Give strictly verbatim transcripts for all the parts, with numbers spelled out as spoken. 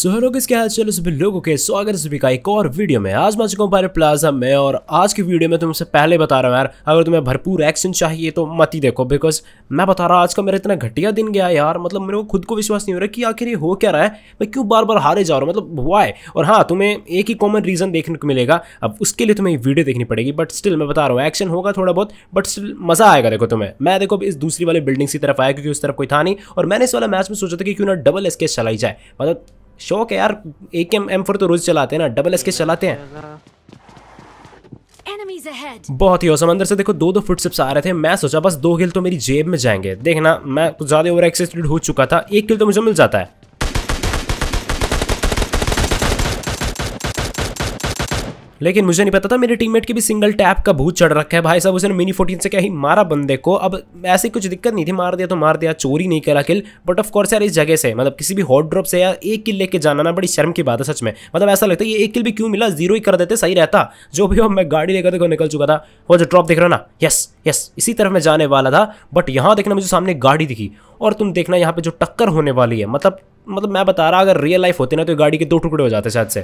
So hello किसके हाल चलो सभी लोगों के स्वागत है सभी का एक और वीडियो में। आज मैं चुका हूँ पायरेट प्लाजा में और आज की वीडियो में तुमसे पहले बता रहा हूँ यार, अगर तुम्हें भरपूर एक्शन चाहिए तो मत ही देखो, बिकॉज मैं बता रहा हूँ आज का मेरा इतना घटिया दिन गया यार। मतलब मेरे को खुद को विश्वास नहीं हो रहा कि आखिर ये हो क्या रहा है, मैं क्यों बार बार हारे जा रहा हूँ, मतलब वाई। और हाँ, तुम्हें एक ही कॉमन रीजन देखने को मिलेगा, अब उसके लिए तुम्हें वीडियो देखनी पड़ेगी। बट स्टिल मैं बता रहा हूँ एक्शन होगा थोड़ा बहुत, बट स्टिल मजा आएगा। देखो तुम्हें, मैं देखो इस दूसरी वाली बिल्डिंग की तरफ आया क्योंकि उस तरफ कोई था नहीं, और मैंने इस वाला मैच में सोचा था कि क्यों ना डबल एसकेस चलाई जाए। मतलब शौक है यार, एक एम एम फोर तो रोज चलाते हैं ना, डबल एसकेस चलाते हैं। बहुत ही औसम। अंदर से देखो दो दो फुटस्टेप्स आ रहे थे, मैं सोचा बस दो किल तो मेरी जेब में जाएंगे। देखना मैं कुछ ज्यादा ओवर एक्साइटेड हो चुका था, एक किल तो मुझे मिल जाता है। लेकिन मुझे नहीं पता था मेरे टीममेट की भी सिंगल टैप का भूत चढ़ रखा है भाई साहब। उसने मिनी फोर्टीन से क्या ही मारा बंदे को। अब ऐसी कुछ दिक्कत नहीं थी, मार दिया तो मार दिया, चोरी नहीं करा किल। बट ऑफ कोर्स यार इस जगह से मतलब किसी भी हॉट ड्रॉप से यार एक किल लेके जाना ना बड़ी शर्म की बात है सच में। मतलब ऐसा लगता है ये एक किल भी क्यों मिला, जीरो ही कर देते सही रहता। जो भी हो, मैं गाड़ी लेकर देखो निकल चुका था। वो जो ड्रॉप देख रहा ना, यस यस इसी तरफ मैं जाने वाला था। बट यहाँ देखना मुझे सामने गाड़ी दिखी, और तुम देखना यहाँ पे जो टक्कर होने वाली है, मतलब मतलब मैं बता रहा अगर रियल लाइफ होती ना तो गाड़ी के दो टुकड़े हो जाते शायद से।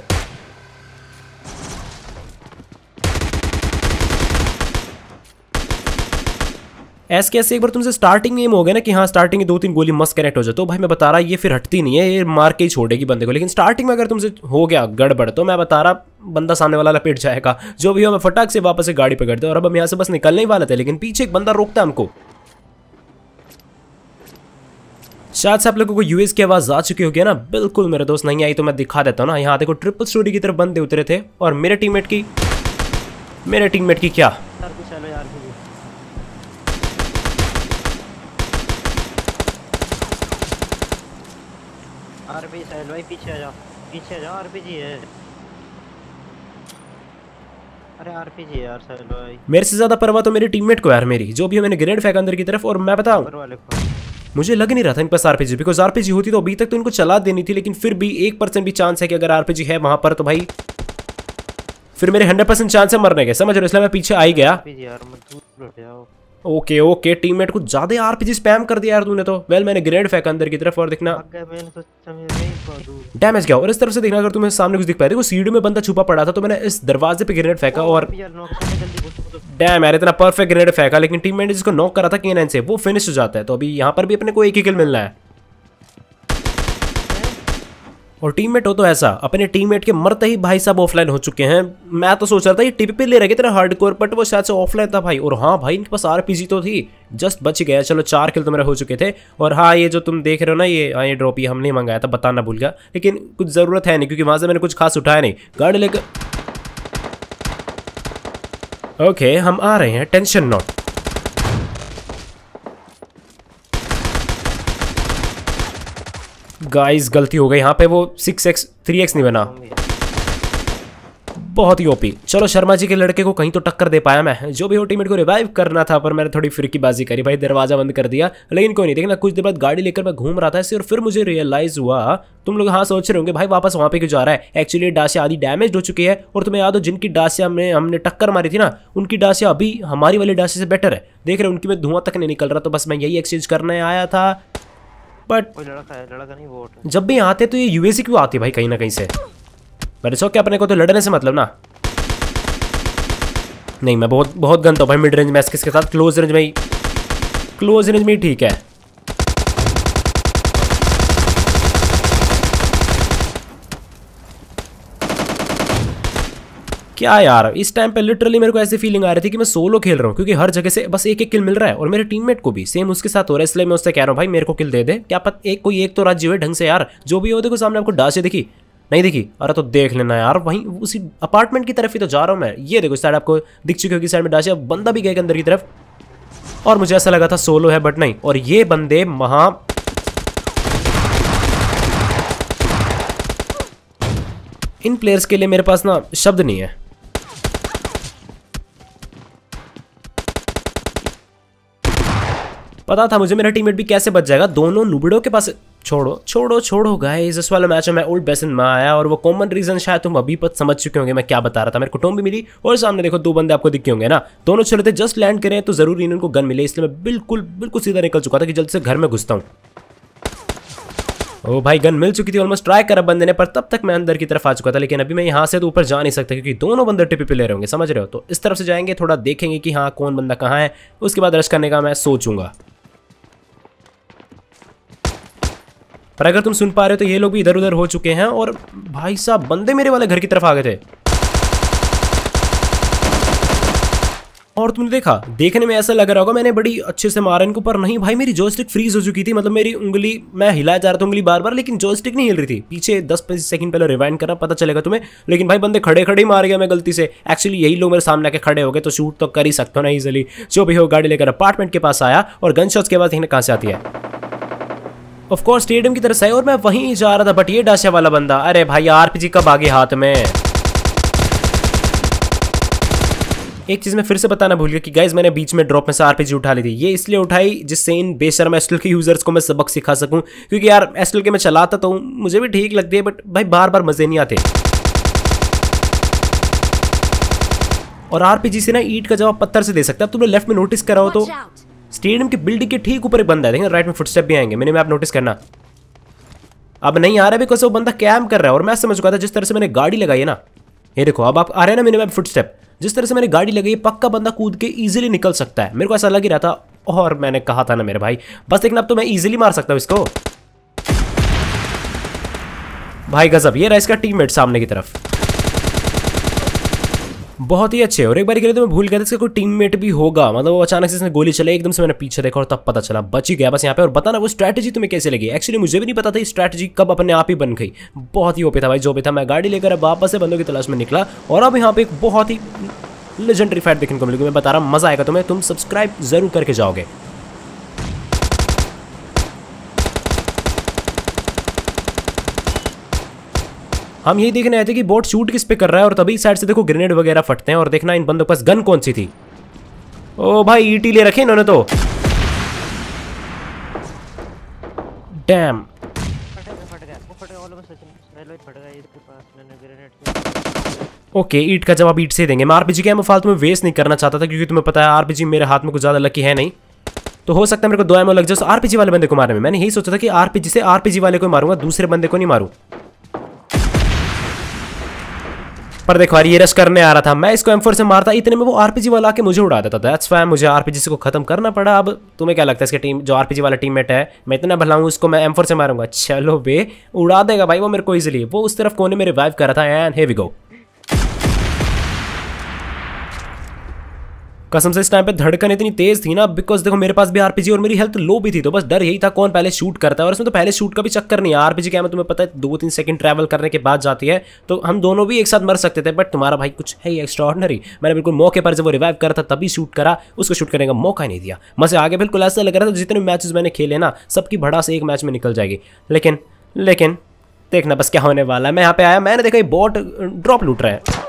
ऐसे कैसे एक बार तुमसे स्टार्टिंग में एम हो गया ना कि हाँ स्टार्टिंग में दो तीन गोली मस्त कनेक्ट हो जाए, तो भाई मैं बता रहा ये फिर हटती नहीं है, ये मार के ही छोड़ेगी बंदे को। लेकिन स्टार्टिंग में अगर तुमसे हो गया गड़बड़ तो मैं बता रहा बंदा सामने वाला लपेट जाएगा। जो भी हो, मैं फटाक से वापस से गाड़ी पकड़ते और अब हम यहाँ से बस निकलने ही वाले थे, लेकिन पीछे एक बंदा रोकता है हमको। शायद से आप लोगों को यूएस की आवाज आ चुकी होगी ना। बिल्कुल मेरे दोस्त, नहीं आई तो मैं दिखा देता हूँ ना। यहाँ देखो ट्रिपल स्टोरी की तरफ बंदे उतरे थे, और मेरे टीममेट की मेरे टीममेट की क्या आरपी साइड भाई, पीछे आ जाओ, पीछे आ जाओ, आरपीजी है। अरे आरपीजी है यार साइड भाई। मेरे से ज्यादा परवाह तो मेरे टीममेट को यार मेरी, जो भी मैंने ग्रेनेड फेंका अंदर की तरफ। और मैं बताऊं मुझे लग नहीं रहा था इनके पास आरपीजी, बिकॉज आरपीजी होती तो अभी तक तो इनको चला देनी थी। लेकिन फिर भी एक परसेंट भी चांस है कि अगर आरपीजी है वहां पर तो भाई फिर मेरे हंड्रेड परसेंट चांस है मरने के, समझ रहे हो। इसलिए मैं पीछे आ ही गया। ओके ओके, टीममेट को ज्यादा आरपीजी स्पैम कर दिया यार तूने तो। वेल मैंने ग्रेनेड फेंका अंदर की तरफ, और देखना डैमेज गया। और इस तरफ से देखना अगर तुम्हें सामने कुछ दिख पाया, देखो सीढ़ी में बंदा छुपा पड़ा था, तो मैंने इस दरवाजे पे ग्रेनेड फेंका और डैम यार इतना परफेक्ट ग्रेनेड फेंका। लेकिन टीममेट जिसको नॉक करा था के नाइन से, वो फिनिश हो जाता है। तो अभी यहाँ पर भी अपने को एक ही किल मिलना है। और टीममेट हो तो ऐसा, अपने टीममेट के मरते ही भाई साहब ऑफलाइन हो चुके हैं। मैं तो सोच रहा था ये टिप पे ले रहे तेरा हार्डकोर, बट वो शायद से ऑफलाइन था भाई। और हाँ भाई इनके पास आरपीजी तो थी, जस्ट बच गया। चलो चार किल तो मेरे हो चुके थे। और हाँ ये जो तुम देख रहे हो ना, ये हाँ ये ड्रॉप ये हमने मंगाया था, बताना भूल गया। लेकिन कुछ जरूरत है नहीं क्योंकि वहां से मैंने कुछ खास उठाया नहीं। गाड़ी लेकर ओके हम आ रहे हैं, टेंशन नॉट। गाइस गलती हो गई यहाँ पे, वो सिक्स एक्स थ्री एक्स नहीं बना, बहुत ही ओपी। चलो शर्मा जी के लड़के को कहीं तो टक्कर दे पाया मैं। जो भी हो, टीममेट को रिवाइव करना था पर मैंने थोड़ी फिरकी बाजी करी भाई, दरवाजा बंद कर दिया। लेकिन कोई नहीं, देखना कुछ देर बाद गाड़ी लेकर मैं घूम रहा था ऐसे, और फिर मुझे रियलाइज हुआ, तुम लोग हाँ सोच रहे होंगे भाई वापस वहां पे क्यों जा रहा है। एक्चुअली डासिया आधी डैमेज हो चुकी है, और तुम्हें याद हो जिनकी डासिया में हमने टक्कर मारी थी ना, उनकी डासिया अभी हमारी वाली डासिया से बेटर है। देख रहे हो उनकी में धुआं तक नहीं निकल रहा, तो बस मैं यही एक्सचेंज करने आया था। बट लड़का है, लड़का नहीं वोट है। जब भी आते तो ये यूएससी क्यों आती भाई कहीं ना कहीं से। मेरे सो क्या अपने को तो लड़ने से मतलब ना। नहीं मैं बहुत बहुत गंदा हूँ भाई मिड रेंज में इसके साथ। क्लोज रेंज में ही क्लोज रेंज में ही ठीक है। क्या यार इस टाइम पे लिटरली मेरे को ऐसी फीलिंग आ रही थी कि मैं सोलो खेल रहा हूँ, क्योंकि हर जगह से बस एक एक किल मिल रहा है। और मेरे टीममेट को भी सेम उसके साथ हो रहा है, इसलिए मैं उससे कह रहा हूँ भाई मेरे को किल दे दे। क्या पता एक कोई एक तो राज्य हुए ढंग से यार। जो भी हो, देखो सामने आपको डासे दिखी नहीं दिखी, अरे तो देख लेना यार, वहीं उसी अपार्टमेंट की तरफ ही तो जा रहा हूँ मैं। ये देखो इस साइड आपको दिख चुकी होगी, साइड में डासे बंदा भी गया अंदर की तरफ, और मुझे ऐसा लगा था सोलो है बट नहीं। और ये बंदे वहां इन प्लेयर्स के लिए मेरे पास ना शब्द नहीं है। पता था मुझे मेरा टीममेट भी कैसे बच जाएगा, दोनों नुबड़ों के पास। छोड़ो छोड़ो छोड़ो गाइस, इस वाले मैच में मैं ओल्ड बेसन में आया, और वो कॉमन रीजन शायद तुम अभी पर समझ चुके होंगे मैं क्या बता रहा था। मेरे को टॉम भी मिली, और सामने देखो दो बंदे आपको दिखे होंगे ना, दोनों चले थे जस्ट लैंड करें तो जरूरी नहीं उनको गन मिले, इसलिए मैं बिल्कुल बिल्कुल सीधा निकल चुका था कि जल्द से घर में घुसता हूँ। ओ भाई गन मिल चुकी थी, ऑलमोस्ट ट्राई करा बंदे ने, पर तब तक मैं अंदर की तरफ आ चुका था। लेकिन अभी मैं यहाँ से तो ऊपर जा नहीं सकता क्योंकि दोनों बंदे टिपी पे ले रहे होंगे, समझ रहे हो। तो इस तरफ से जाएंगे, थोड़ा देखेंगे कि हाँ कौन बंदा कहाँ है, उसके बाद रश करने का मैं सोचूंगा। पर अगर तुम सुन पा रहे हो तो ये लोग भी इधर उधर हो चुके हैं और भाई साहब बंदे मेरे वाले घर की तरफ आ गए थे। और तुमने देखा, देखने में ऐसा लग रहा होगा मैंने बड़ी अच्छे से मारा इनको, पर नहीं भाई मेरी जॉयस्टिक फ्रीज हो चुकी थी। मतलब मेरी उंगली, मैं हिलाया जा रहा था उंगली बार बार, लेकिन जॉयस्टिक नहीं हिल रही थी। पीछे दस पच्चीस सेकंड पहले रिवाइंड करना, पता चलेगा तुम्हें। लेकिन भाई बंदे खड़े खड़े ही मार गया मैं गलती से। एक्चुअली यही लोग मेरे सामने आके खड़े हो गए तो शूट तो कर ही सकते हो ना इजिली। जो भी हो, गाड़ी लेकर अपार्टमेंट के पास आया और गन शॉट्स के बाद देखने कहाँ से आती है। ऑफ कोर्स स्टेडियम की तरफ से, और मैं वहीं जा रहा था। बट ये डाशा वाला बंदा, अरे भाई आरपीजी कब आगे हाथ में। एक चीज मैं फिर से बताना भूल गया कि गाइज मैंने बीच में ड्रॉप में से आरपीजी उठा ली थी। ये इसलिए उठाई जिससे इन बेशर्म एस्टल के यूजर्स को मैं सबक सिखा सकूं, क्योंकि यार एस्टल के मैं चलाता तो मुझे भी ठीक लगती है, बट भाई बार बार मजे नहीं आते। और आरपीजी से ना ईंट का जवाब पत्थर से दे सकता है। अब तुमने लेफ्ट में नोटिस करा हो तो स्टेडियम की बिल्डिंग के ठीक ऊपर एक बंदा है, देखना राइट में फुटस्टेप भी आएंगे। मैंने मैप नोटिस करना, अब नहीं आ रहा बिकॉज वो बंदा कैम्प कर रहा है। और मैं समझ चुका था जिस तरह से मैंने गाड़ी लगाई है ना, ये देखो अब आप आ रहे हैं ना मैंने मैप फुटस्टेप, जिस तरह से मैंने गाड़ी लगाई पक्का बंदा कूद के इजीली निकल सकता है। मेरे को ऐसा लग ही रहा था, और मैंने कहा था ना मेरे भाई, बस देखना अब तो मैं इजीली मार सकता हूँ इसको। भाई गजब, ये रहा इसका टीममेट सामने की तरफ, बहुत ही अच्छे। और एक बार के लिए तो मैं भूल गया था इसका कोई टीममेट भी होगा। मतलब वो अचानक से इसने गोली चलाई, एकदम से मैंने पीछे देखा और तब पता चला, बच ही गया बस यहाँ पे। और बताना वो स्ट्रैटेजी तुम्हें कैसे लगी। एक्चुअली मुझे भी नहीं पता था स्ट्रैटेजी कब अपने आप ही बन गई। बहुत ही ओपी था भाई, जो भी था। मैं गाड़ी लेकर अब वापस से बंदों की तलाश में निकला और अब यहाँ पे एक बहुत ही लेजेंडरी फाइट देखने को मिलेगी। मैं बता रहा हूँ मजा आएगा तुम्हें, तुम सब्सक्राइब जरूर करके जाओगे। हम यही देखने आए थे कि बोट शूट किस पे कर रहा है, और तभी साइड से देखो ग्रेनेड वगैरह फटते हैं। और देखना इन बंदों के पास गन कौन सी थी। ओ भाई ईटी ले रखे इन्होंने तो। डैम, ओके ईट का जवाब ईट से देंगे। मैं आरपीजी के फालतू में वेस्ट नहीं करना चाहता था, क्योंकि तुम्हें पता है आरपीजी मेरे हाथ में कुछ ज्यादा लकी है नहीं। तो हो सकता है मेरे को दो एमओ लग जाए आरपीजी वाले बंदे को मारने में। मैंने यही सोचा था कि आरपीजी से आरपीजी वाले को मारूंगा, दूसरे बंदे को नहीं मारूं। पर देखो यार ये रश करने आ रहा था, मैं इसको एम फोर से मारता, इतने में वो आरपीजी वाला आके मुझे उड़ा देता था। दैट्स व्हाई मुझे आरपीजी को खत्म करना पड़ा। अब तुम्हें क्या लगता है इसके टीम जो आरपीजी वाला टीममेट है, मैं इतना भला हूं उसको मैं एम फोर से मारूंगा? चलो बे, उड़ा देगा भाई वो मेरे को इजीली। वो उस तरफ कोने में रिवाइव कर रहा था एंड हियर वी गो। कसम से इस टाइम पे धड़कन इतनी तेज थी ना, बिकॉज देखो मेरे पास भी आरपीजी और मेरी हेल्थ लो भी थी, तो बस डर यही था कौन पहले शूट करता है। और इसमें तो पहले शूट का भी चक्कर नहीं है। आरपीजी क्या है तुम्हें पता है दो तीन सेकंड ट्रैवल करने के बाद जाती है, तो हम दोनों भी एक साथ मर सकते थे। बट तुम्हारा भाई कुछ है एक्स्ट्राऑर्डिनरी। मैंने बिल्कुल मौके पर जब वो रिवाइव करा था तभी शूट करा, उसको शूट करने का मौका ही नहीं दिया। मजे आगे बिल्कुल ऐसा लग रहा था जितने मैचेस मैंने खेले ना सबकी भड़ास एक मैच में निकल जाएगी। लेकिन लेकिन देखना बस क्या होने वाला है। मैं यहाँ पे आया, मैंने देखा ये बॉट ड्रॉप लूट रहा है।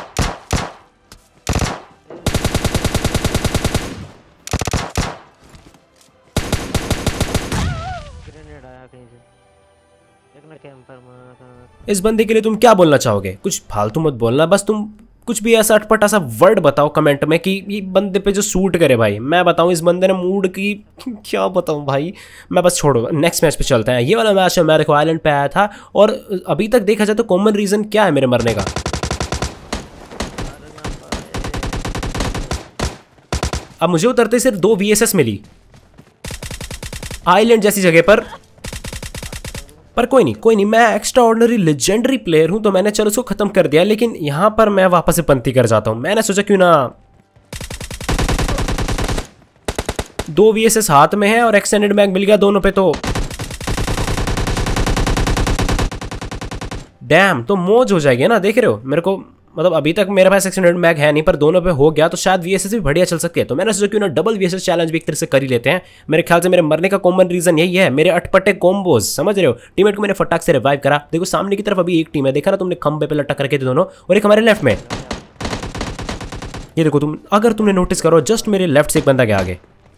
इस बंदे के लिए तुम क्या बोलना चाहोगे? कुछ फालतू मत बोलना, बस तुम कुछ भी ऐसा अटपटा सा वर्ड बताओ कमेंट में कि ये बंदे पे जो सूट करे भाई। मैं बताऊं इस बंदे ने मूड की क्या बताऊं भाई। मैं बस छोड़ो, नेक्स्ट मैच पे चलते हैं। ये वाला मैच है मैं देखो आइलैंड पे आया था, और अभी तक देखा जाए तो कॉमन रीजन क्या है मेरे मरने का? अब मुझे उतरते सिर्फ दो वीएसएस मिली आइलैंड जैसी जगह पर। पर कोई नहीं कोई नहीं, मैं एक्स्ट्रा ऑर्डिनरी लेजेंडरी प्लेयर हूं, तो मैंने चलो उसको खत्म कर दिया। लेकिन यहां पर मैं वापस से पंती कर जाता हूं। मैंने सोचा क्यों ना, दो वीएसएस हाथ में है और एक्सटेंडेड मैग मिल गया दोनों पे, तो डैम तो मौज हो जाएगी ना। देख रहे हो मेरे को, मतलब अभी तक मेरे पास एक्सटेंडेड मैग है नहीं, पर दोनों पे हो गया तो शायद वीएसएस भी बढ़िया चल सकती है। तो मैंने सोचा क्यों ना डबल वीएसएस चैलेंज भी एक तरह से कर ही लेते हैं। मेरे ख्याल से मेरे मरने का कॉमन रीजन यही है, मेरे अटपटे कॉम्बोज, समझ रहे हो। टीममेट को मैंने फटाक से रिवाइव करा। देखो सामने की तरफ अभी एक टीम है, देखा ना तुमने, खंबे पे लटक रखे थे दोनों, और एक हमारे लेफ्ट में। ये देखो तुम, अगर तुमने नोटिस करो जस्ट मेरे लेफ्ट से एक बंदा गया आगे।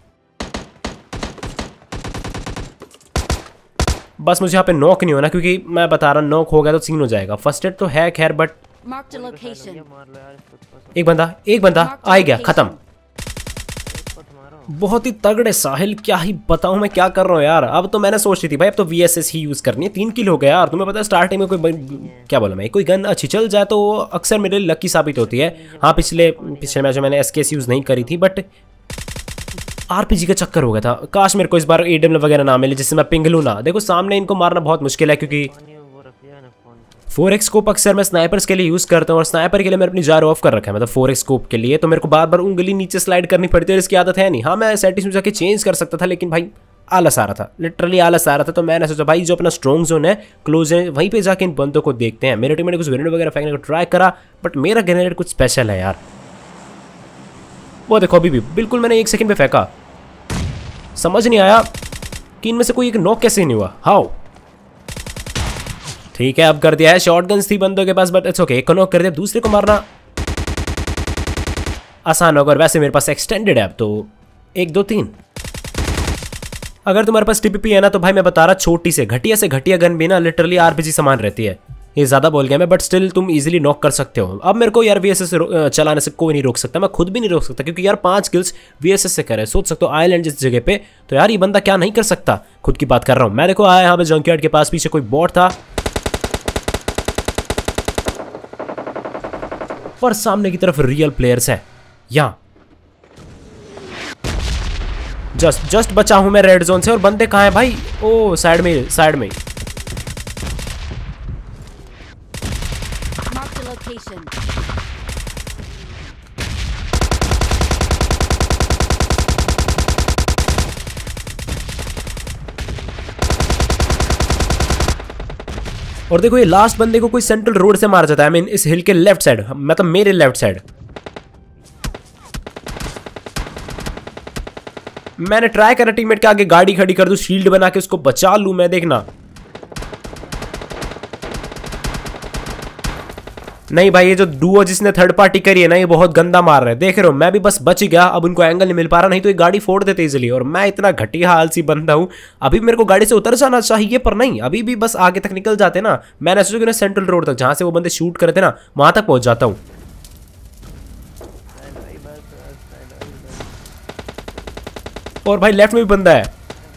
बस मुझे यहाँ पे नॉक नहीं होना, क्योंकि मैं बता रहा नॉक हो गया तो सीन हो जाएगा। फर्स्ट एड तो है खैर, बट एक बंदा एक बंदा आ गया, खत्म। बहुत ही तगड़े साहिल, क्या ही बताऊं मैं क्या कर रहा हूँ यार। अब तो मैंने सोच रही थी भाई अब तो वीएसएस ही यूज करनी है। तीन किल हो गया यार। तुम्हें पता है स्टार्टिंग में कोई क्या बोला मैं, कोई गन अच्छी चल जाए तो वो अक्सर मेरे लिए लकी साबित होती है। हाँ पिछले पिछले मैच में मैंने एसकेएस यूज नहीं करी थी, बट आरपीजी का चक्कर हो गया था। काश मेरे को इस बार एडम वगैरह ना मिले जिससे मैं पिंगलू ना। देखो सामने इनको मारना बहुत मुश्किल है क्योंकि फोर एक्स स्कोप अक्सर मैं स्नाइपर्स के लिए यूज करता हूँ और स्नाइपर के लिए मैंने अपनी जार ऑफ कर रखा है, मतलब फोर एक्स स्कोप के लिए। तो मेरे को बार बार उंगली नीचे स्लाइड करनी पड़ती है और इसकी आदत है नहीं। हाँ मैं सेटिंग्स में जाके चेंज कर सकता था लेकिन भाई आलस आ रहा था, लिटरली आलस आ रहा था। तो मैंने सोचा भाई जो अपना स्ट्रॉन्ग जोन है क्लोज है वहीं पे जाके इन बंदों को देखते हैं। मेरे टीम ने कुछ ग्रेनेड वगैरह फेंकने को ट्राई करा बट मेरा ग्रेनेड कुछ स्पेशल है यार। वो देखो अभी भी बिल्कुल मैंने एक सेकंड पे फेंका, समझ नहीं आया कि इनमें से कोई एक नॉक कैसे नहीं हुआ। हाउ ठीक है अब कर दिया है। शॉटगन्स थी बंदों के पास बट इट्स ओके, एक को नॉक कर दिया। दूसरे को मारना आसान होगा और वैसे मेरे पास एक्सटेंडेड है अब तो एक दो तीन। अगर तुम्हारे पास टीपीपी है ना तो भाई मैं बता रहा छोटी से घटिया से घटिया गन भी ना लिटरली आरपीजी समान रहती है। ये ज्यादा बोल गया मैं बट स्टिल तुम इजीली नॉक कर सकते हो। अब मेरे को यार वीएसएस से चलाने से कोई नहीं रोक सकता, मैं खुद भी नहीं रोक सकता क्योंकि यार पांच किल्स वीएसएस से करे। सोच सकते हो आइलैंड जिस जगह पे, तो यार ये बंदा क्या नहीं कर सकता। खुद की बात कर रहा हूँ मैं। देखो आया यहाँ पे जंकयार्ड के पास, पीछे कोई बॉट था और सामने की तरफ रियल प्लेयर्स हैं। यहाँ जस्ट जस्ट बचा हूं मैं रेड जोन से और बंदे कहाँ हैं भाई? ओ साइड में साइड में। और देखो ये लास्ट बंदे को कोई सेंट्रल रोड से मार जाता है। आई मीन इस हिल के लेफ्ट साइड, मतलब मेरे लेफ्ट साइड। मैंने ट्राई करा टीममेट के आगे गाड़ी खड़ी कर दूं, शील्ड बना के उसको बचा लूं मैं। देखना नहीं भाई, ये जो डुओ जिसने थर्ड पार्टी करी है ना ये बहुत गंदा मार रहा है। देख रहे हो मैं भी बस बच गया। अब उनको एंगल नहीं मिल पा रहा, नहीं तो ये गाड़ी फोड़ देते इजीली। और मैं इतना घटिया आलसी बंदा हूं, अभी मेरे को गाड़ी से उतर जाना चाहिए पर नहीं, अभी भी बस आगे तक निकल जाते ना। मैंने सोचा कि ना सेंट्रल रोड तक जहां से वो बंदे शूट करते ना वहां तक पहुंच जाता हूं। और भाई लेफ्ट में भी बंदा है।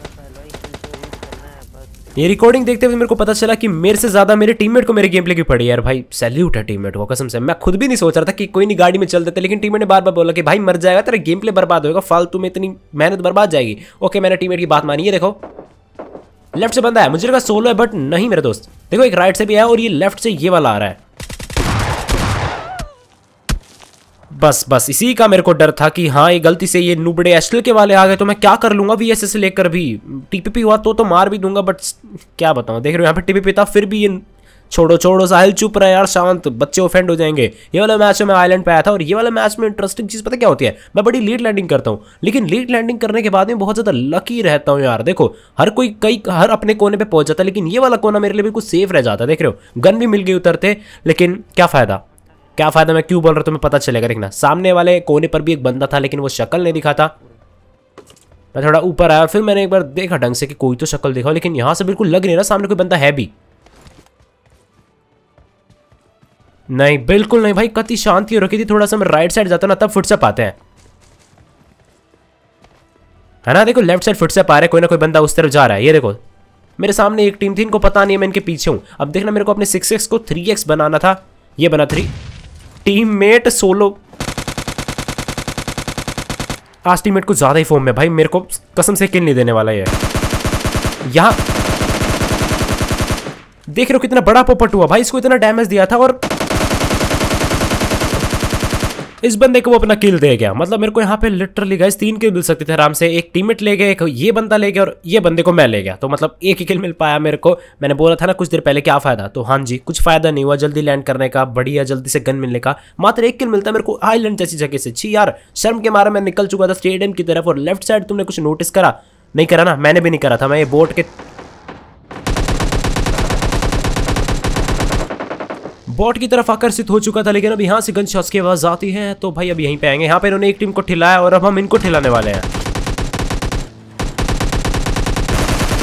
ये रिकॉर्डिंग देखते हुए मेरे को पता चला कि मेरे से ज्यादा मेरे टीममेट को मेरे गेम प्ले की पड़ी यार। भाई सैल्यूट है टीममेट को कसम से। मैं खुद भी नहीं सोच रहा था कि कोई नहीं गाड़ी में चल देते, लेकिन टीममेट ने बार बार बोला कि भाई मर जाएगा, तेरा गेम प्ले बर्बाद होगा, फालतू में इतनी मेहनत बर्बाद जाएगी। ओके मैंने टीममेट की बात मानी है। देखो लेफ्ट से बंदा है, मुझे लगा सोलो है बट नहीं मेरे दोस्त। देखो एक राइट से भी है और ये लेफ्ट से ये वाला आ रहा है। बस बस इसी का मेरे को डर था कि हाँ ये गलती से ये नुबड़े एस्टल के वाले आ गए तो मैं क्या कर लूंगा वीएसएस से लेकर भी। टीपीपी हुआ तो तो मार भी दूंगा बट क्या बताऊं। देख रहे हो यहाँ पे टीपीपी था फिर भी ये छोड़ो छोड़ो साहिल चुप रहा यार, शांत, बच्चे ऑफेंड हो जाएंगे। ये वाला मैच में आइलैंड पे आया था और ये वाला मैच में इंटरेस्टिंग चीज पता क्या होती है, मैं बड़ी लीड लैंडिंग करता हूँ लेकिन लीड लैंडिंग करने के बाद में बहुत ज्यादा लकी रहता हूँ यार। देखो हर कोई कई हर अपने कोने पे पहुंच जाता है लेकिन ये वाला कोना मेरे लिए बिल्कुल सेफ रह जाता है। देख रहे हो गन भी मिल गई उतरते, लेकिन क्या फायदा क्या फायदा मैं क्यों बोल रहा हूं तुम्हें पता चलेगा। देखना सामने वाले कोने पर भी एक बंदा था लेकिन वो शक्ल नहीं दिखाता। मैं थोड़ा ऊपर आया फिर मैंने एक बार देखा ढंग से कि कोई तो शक्ल दिखाओ, लेकिन यहां से बिल्कुल लग नहीं रहा सामने कोई बंदा है भी नहीं, बिल्कुल नहीं भाई। कति शांति रखी थी। थोड़ा सा मैं राइट साइड जाता ना तब फुटस्टेप आते हैं, है ना। देखो लेफ्ट साइड फुटस्टेप आ रहे, कोई ना कोई बंदा उस तरफ जा रहा है। ये देखो मेरे सामने एक टीम थी, इनको पता नहीं है मैं इनके पीछे हूं। अब देखना मेरे को अपने सिक्स एक्स को थ्री एक्स बनाना था, ये बना थ्री। टीममेट सोलो, आज टीममेट को ज्यादा ही फॉर्म में भाई, मेरे को कसम से किल नहीं देने वाला ये। यहां देख रहे हो कितना बड़ा पोपट हुआ भाई, इसको इतना डैमेज दिया था और इस बंदे को वो अपना किल दे गया। मतलब मेरे को यहाँ पे लिटरली गाइस तीन किल मिल सकते थे आराम से। एक टीममेट ले गया, एक ये बंदा ले गया और ये बंदे को मैं ले गया, तो मतलब एक ही किल मिल पाया मेरे को। मैंने बोला था ना कुछ देर पहले क्या फायदा, तो हाँ जी कुछ फायदा नहीं हुआ जल्दी लैंड करने का, बढ़िया जल्दी से गन मिलने का। मात्र एक किल मिलता है मेरे को आइलैंड जैसी जगह से। छी यार शर्म के मारे मैं निकल चुका था स्टेडियम की तरफ। और लेफ्ट साइड तुमने कुछ नोटिस करा? नहीं करा ना, मैंने भी नहीं करा था। मैं ये बोट के बॉट की तरफ आकर्षित हो चुका था, लेकिन अब यहाँ से गन शॉट्स की आवाज आती है तो भाई अब यहीं पे आएंगे। यहाँ पे इन्होंने एक टीम को ठिलाया और अब हम इनको ठिलाने वाले हैं।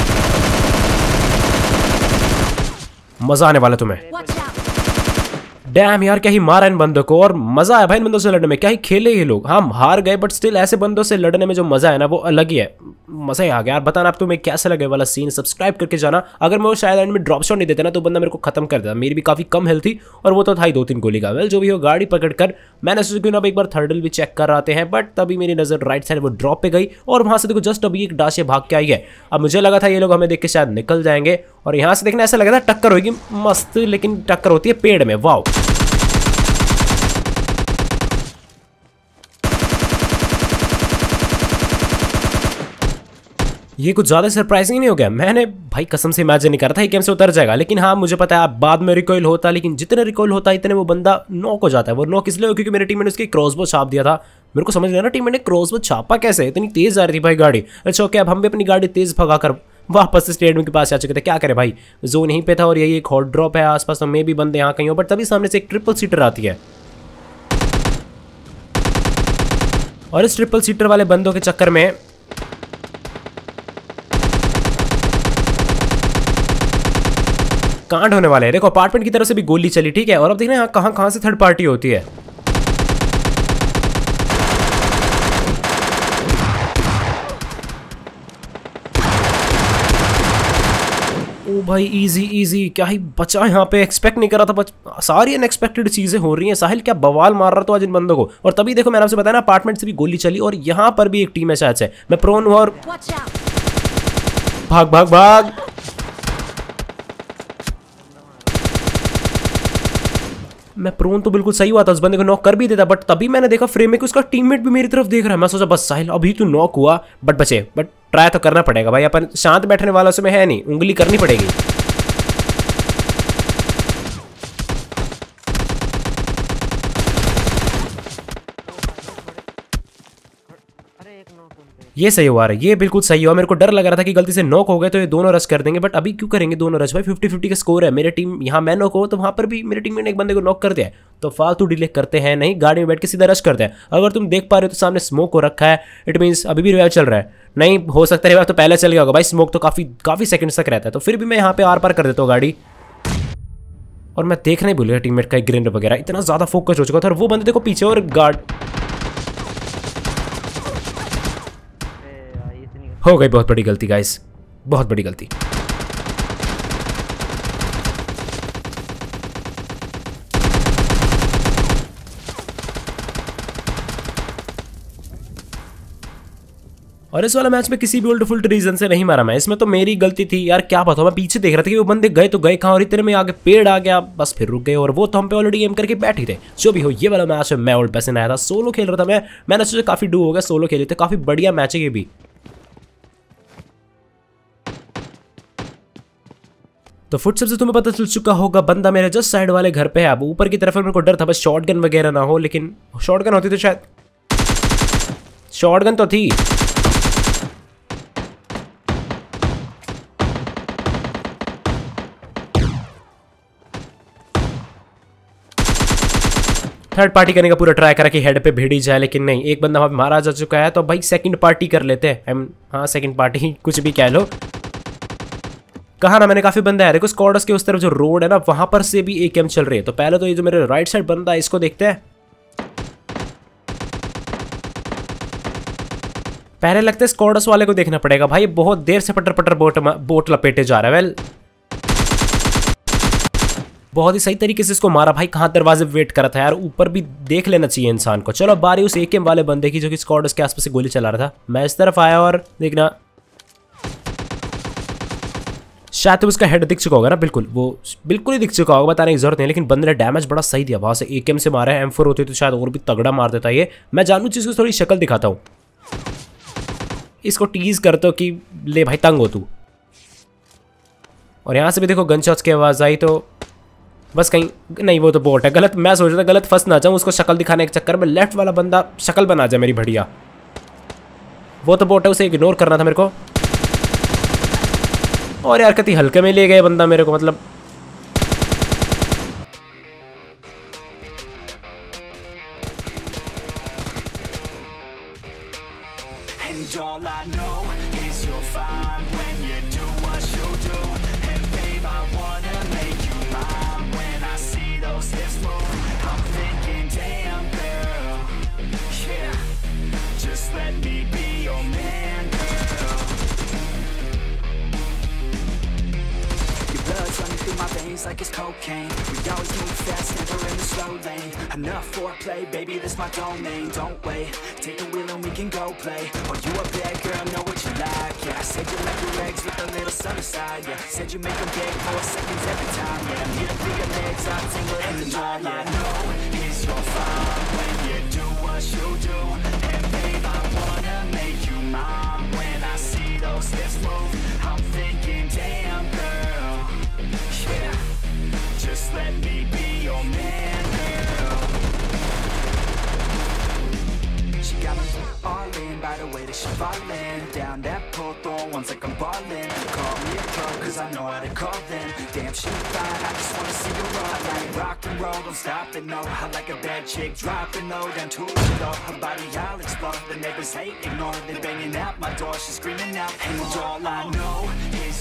मजा आने वाला तुम्हें। डैम यार, क्या ही मारा इन बंदों को, और मजा आया भाई इन बंदों से लड़ने में। क्या ही खेले ये लोग। हम हार गए बट स्टिल ऐसे बंदों से लड़ने में जो मजा है ना वो अलग ही है। मजा ही आ गया यार। बताना आप तुम्हें कैसा लगे वाला सीन, सब्सक्राइब करके जाना। अगर मैं वो शायद एंड में ड्रॉप शॉट नहीं देता ना तो बंदा मेरे को खत्म कर देता। मेरी भी काफी कम हेल्थ थी और वो तो था ही दो तीन गोली का। वेल जो भी हो, गाड़ी पकड़ कर मैंने सोचा क्यों ना अब एक बार थर्डल भी चेक कर आते हैं, बट तभी मेरी नजर राइट साइड वो ड्रॉप पे गई और वहां से देखो जस्ट अभी एक डाशिया भाग के आई है। अब मुझे लगा था ये लोग हमें देख के शायद निकल जाएंगे और यहाँ से देखना ऐसा लगा था टक्कर होगी मस्त, लेकिन टक्कर होती है पेड़ में। वाओ, ये कुछ ज्यादा सरप्राइजिंग नहीं हो गया। मैंने भाई कसम से इमेजिन नहीं कर रहा था कि से उतर जाएगा, लेकिन हाँ मुझे पता है बाद में रिकॉइल होता, लेकिन जितने रिकॉइल होता है इतने वो बंदा नॉक हो जाता है। वो नॉक इसलिए क्योंकि मेरे टीम ने उसकी क्रॉसबो छाप दिया था। मेरे को समझ नहीं आ रहा टीम ने क्रॉसबो छापा कैसे, इतनी तेज आ रही थी भाई गाड़ी। अच्छा ओके, अब हम भी अपनी गाड़ी तेज भगा कर वापस स्टेडियम के पास आ चुके थे। क्या करें भाई, जोन यहीं पे था और यही एक हॉट ड्रॉप है आसपास, तो मे भी बंदे यहाँ कहीं हो, बट तभी सामने से एक ट्रिपल सीटर आती है और इस ट्रिपल सीटर वाले बंदों के चक्कर में कांड होने वाले हैं। देखो अपार्टमेंट की तरफ से भी गोली चली, ठीक है, और अब देखना यहाँ कहाँ कहाँ से थर्ड पार्टी होती है। ओ भाई इजी इजी, क्या ही बचा यहाँ पे, एक्सपेक्ट नहीं करा था। बच सारी अनएक्सपेक्टेड चीजें हो रही हैं। साहिल क्या बवाल मार रहा था आज इन बंदों को। और तभी देखो मैंने आपसे बताया ना अपार्टमेंट से भी गोली चली और यहाँ पर भी एक टीम है शायद से। मैं प्रोन हूँ और भाग भाग भाग। मैं प्रोन तो बिल्कुल सही हुआ था, उस बंदे को नॉक कर भी देता, बट तभी मैंने देखा फ्रेम में कि उसका टीममेट भी मेरी तरफ देख रहा है। मैं सोचा बस साहिल अभी तो नॉक हुआ बट बचे, बट ट्राई तो करना पड़ेगा भाई, अपन शांत बैठने वाला उसमें है नहीं, उंगली करनी पड़ेगी। ये सही हुआ रहा है, ये बिल्कुल सही हुआ। मेरे को डर लग रहा था कि गलती से नॉक हो गए तो ये दोनों रश कर देंगे, बट अभी क्यों करेंगे दोनों रश भाई। फिफ्टी फिफ्टी का स्कोर है। मेरे टीम यहाँ मैं नॉक हो तो वहाँ पर भी मेरी टीम ने एक बंदे को नॉक कर दिया है, तो फालतू डिले करते हैं नहीं, गाड़ी में बैठ के सीधा रश करते हैं। अगर तुम देख पा रहे हो तो सामने स्मोक हो रखा है, इट मीन्स अभी भी रिवाइव चल रहा है। नहीं हो सकता रिवाइव तो पहले चल गया होगा भाई, स्मोक तो काफी काफी सेकंड्स तक रहता है, तो फिर भी मैं यहाँ पे आर पार कर देता हूँ गाड़ी। और मैं देखना ही भूल गया टीममेट का ग्रेनेड वगैरह, इतना ज्यादा फोकस हो चुका था। और वो बंदे देखो पीछे और गार्ड हो गई। बहुत बड़ी गलती गाइस, बहुत बड़ी गलती। और इस वाला मैच में किसी भी उल्ट फुल्ट रीजन से नहीं मारा मैं, इसमें तो मेरी गलती थी यार। क्या पता, मैं पीछे देख रहा था कि वो बंदे गए तो गए कहाँ, और इतने में आगे पेड़ आ गया, बस फिर रुक गए और वो तो हम पे ऑलरेडी एम करके बैठे थे। जो भी हो, ये वाला मैच मैं ओल्ड पैसे आया था, सोलो खेल रहा था मैं। मैंने सोचा काफी डू हो गया, सोलो खेले थे, काफी बढ़िया मैच है ये भी। तो फुटस्टेप से तुम्हें पता चल चुका होगा बंदा मेरे जस्ट साइड वाले घर पे है। अब ऊपर की तरफ मेरे को डर था बस शॉटगन वगैरह ना हो, लेकिन शॉटगन होती तो शायद, शॉटगन तो थी। थर्ड पार्टी करने का पूरा ट्राई करा कि हेड पे भिड़ ही जाए, लेकिन नहीं, एक बंदा मारा जा चुका है, तो भाई सेकंड पार्टी कर लेते हैं। हाँ सेकंड पार्टी कुछ भी कह लो। कहा ना मैंने काफी बंदे हैं। देखो स्क्वाड्स के उस तरफ जो रोड है ना वहां पर से भी एक एम चल रही है। तो पहले तो ये जो मेरे राइट साइड बंदा है इसको देखते हैं। पहले लगता है स्क्वाड्स वाले को देखना पड़ेगा भाई, बहुत देर से पटर पटर बोट बोट लपेटे जा रहा है। वेल बहुत ही सही तरीके से इसको मारा भाई, कहाँ दरवाजे वेट करा था यार, ऊपर भी देख लेना चाहिए इंसान को। चलो बारी उस एक एम वाले बंदे की जो कि स्क्वाड्स के आसपास से गोली चला रहा था। मैं इस तरफ आया और देखना शायद तो उसका हेड दिख चुका होगा ना, बिल्कुल वो बिल्कुल ही दिख चुका होगा, बताने की जरूरत नहीं। लेकिन बंदे ने डैमेज बड़ा सही दिया, वहां से एक एम से मारा है। एम फोर होती तो शायद और भी तगड़ा मार देता ये। मैं जानू चीज को थोड़ी शक्ल दिखाता हूँ, इसको टीज करता हूँ कि ले भाई तंग हो तू। और यहाँ से भी देखो गन शॉट्स की आवाज आई, तो बस कहीं नहीं वो तो बोट है। गलत मैं सोच रहा था गलत फंस ना जाऊँ उसको शक्ल दिखाने के चक्कर में, लेफ्ट वाला बंदा शक्ल बना जाए मेरी बढ़िया। वो तो बोट है, उसे इग्नोर करना था मेरे को। और यार कति हल्के में ले गए बंदा मेरे को, मतलब And all I know is you're fine when you do what you do. And babe, I wanna make you mine when I see those hips move. just like it's cocaine. We always move fast, never in the slow lane. Enough foreplay, baby, this my domain. Don't wait, take the wheel and we can go play. Oh, you a bad girl, know what you like. Yeah, said you like your legs with a little sun aside. Yeah, said you make them big for seconds every time. Yeah, I'm here to feel your legs, I'll tingle in the night. Yeah, I know is you're fine when you do what you do. And babe, I wanna make you mine. When I see those lips move, I'm thinking, damn girl, yeah, just let me be your man, girl. She got me all in by the way that she fallin' down that pole, throwing ones like I'm ballin'. Call me a pro, cause I know how to call them. Damn, she fine, I just wanna see her roll. I like rock and roll, don't stop it, no. I like a bad chick, dropping low, down to it low. Her body, I'll explode, the neighbors hate, ignore. They banging out my door, she's screaming out, and all I know is